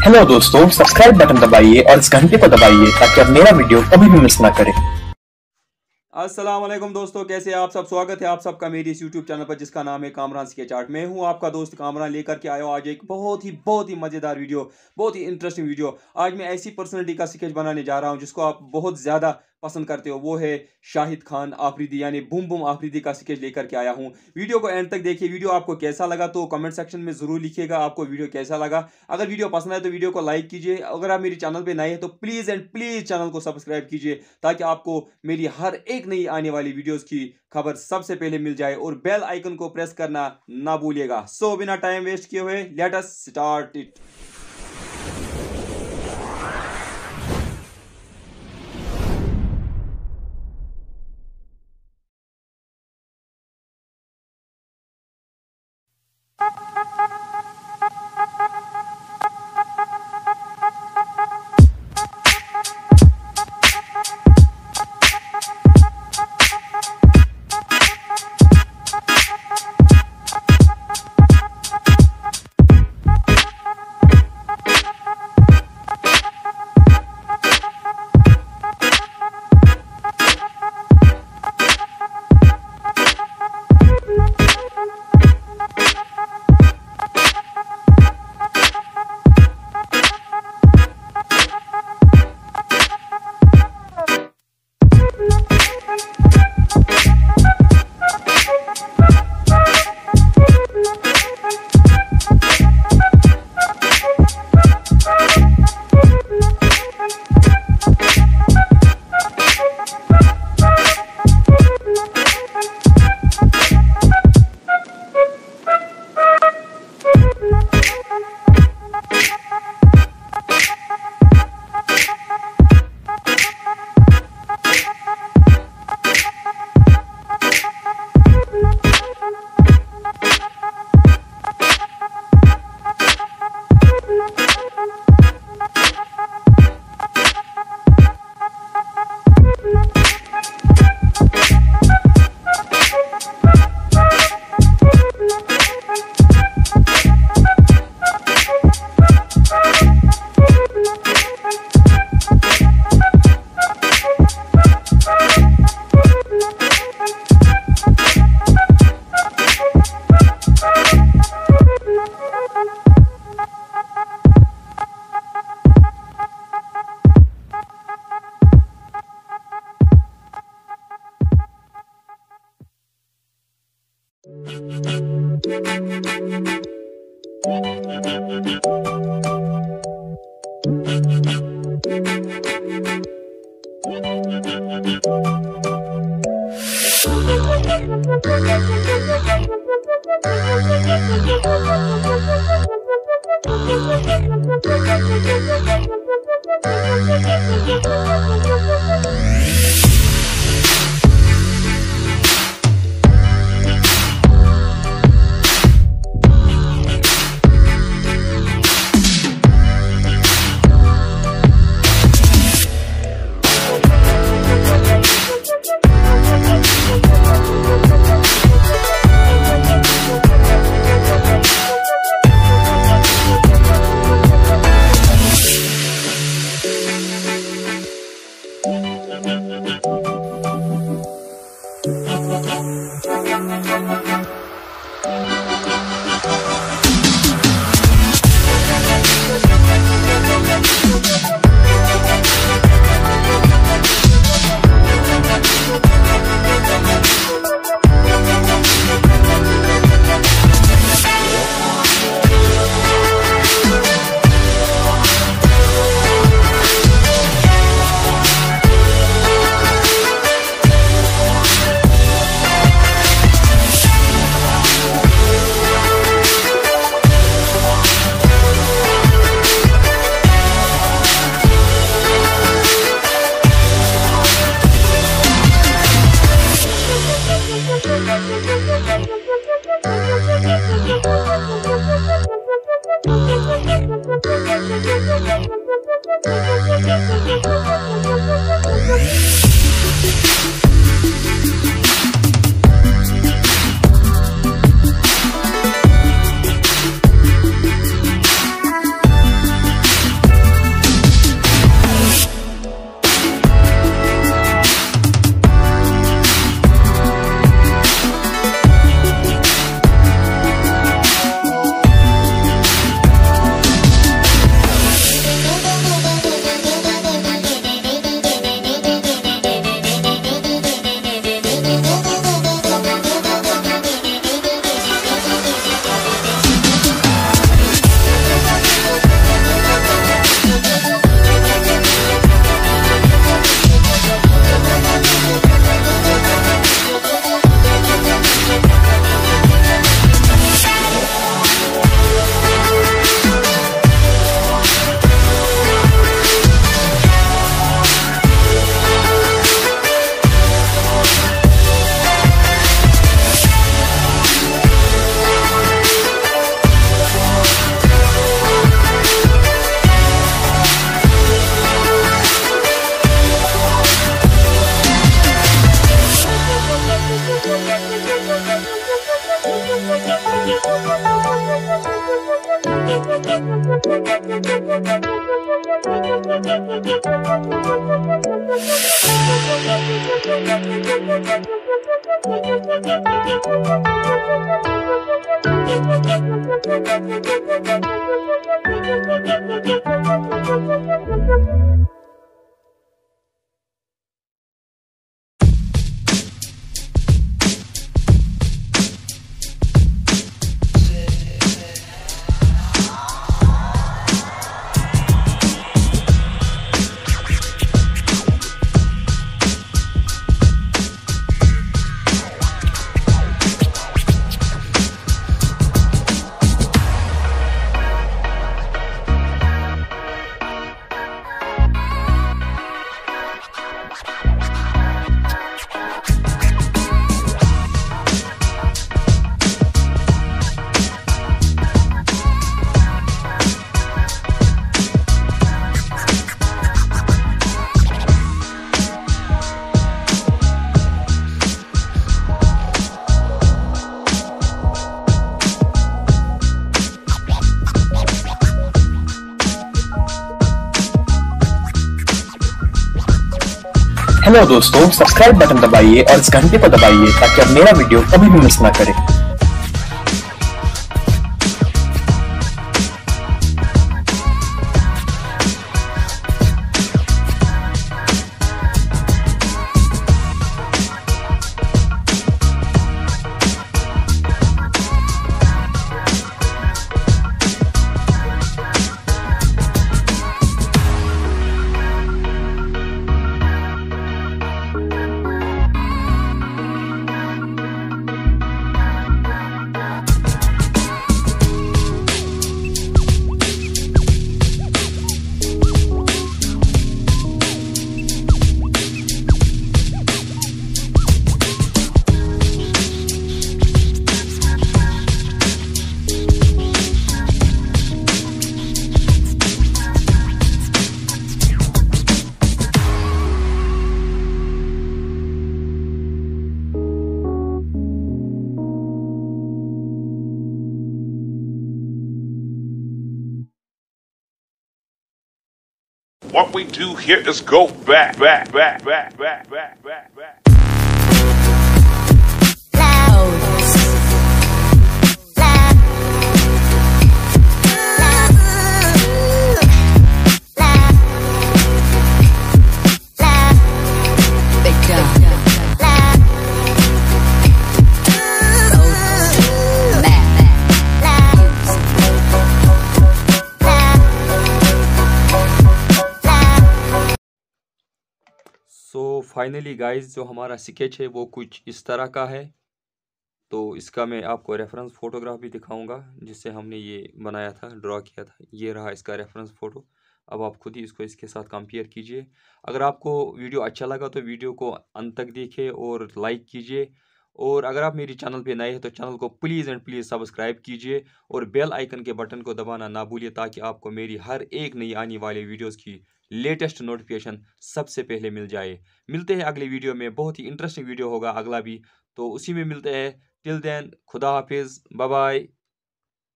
Hello दोस्तों, subscribe button दबाइए और इस घंटे को दबाइए ताकि आप मेरा वीडियो कभी भी मिस ना करें। अस्सलाम वालेकुम दोस्तों, कैसे आप सब। स्वागत है आप सबका मेरी इस यूट्यूब चैनल पर जिसका नाम है कामरान स्केच आर्ट। मैं हूं आपका दोस्त कामरान, लेकर के आया हूं आज एक बहुत ही मज़ेदार वीडियो, बहुत ही इंटरेस्टिंग वीडियो। आज मैं ऐसी पर्सनैलिटी का स्केच बनाने जा रहा हूं जिसको आप बहुत ज़्यादा पसंद करते हो, वो है शाहिद खान आफरीदी, यानी बूम बूम आफरीदी का स्केच लेकर के आया हूं। वीडियो को एंड तक देखिए। वीडियो आपको कैसा लगा तो कमेंट सेक्शन में ज़रूर लिखिएगा आपको वीडियो कैसा लगा। अगर वीडियो पसंद आए तो वीडियो को लाइक कीजिए। अगर आप मेरे चैनल पे नए हैं तो प्लीज़ एंड प्लीज़ चैनल को सब्सक्राइब कीजिए ताकि आपको मेरी हर एक नई आने वाली वीडियोज़ की खबर सबसे पहले मिल जाए, और बेल आइकन को प्रेस करना ना भूलिएगा। सो बिना टाइम वेस्ट किए हुए let us start it. Hello दोस्तों, सब्सक्राइब बटन दबाइए और इस घंटे को दबाइए ताकि आप मेरा वीडियो कभी भी मिस ना करें। What we do here is go back. So finally guys जो हमारा स्केच है वो कुछ इस तरह का है। तो इसका मैं आपको रेफरेंस फ़ोटोग्राफ भी दिखाऊंगा जिससे हमने ये बनाया था, ड्रॉ किया था। ये रहा इसका रेफरेंस फ़ोटो। अब आप खुद ही इसको इसके साथ कंपेयर कीजिए। अगर आपको वीडियो अच्छा लगा तो वीडियो को अंत तक देखिए और लाइक कीजिए। और अगर आप मेरी चैनल पे नए हैं तो चैनल को प्लीज़ एंड प्लीज़ सब्सक्राइब कीजिए और बेल आइकन के बटन को दबाना ना भूलिए ताकि आपको मेरी हर एक नई आने वाली वीडियोस की लेटेस्ट नोटिफिकेशन सबसे पहले मिल जाए। मिलते हैं अगले वीडियो में, बहुत ही इंटरेस्टिंग वीडियो होगा अगला भी, तो उसी में मिलते हैं। टिल देन खुदा हाफिज़, बाय बाय।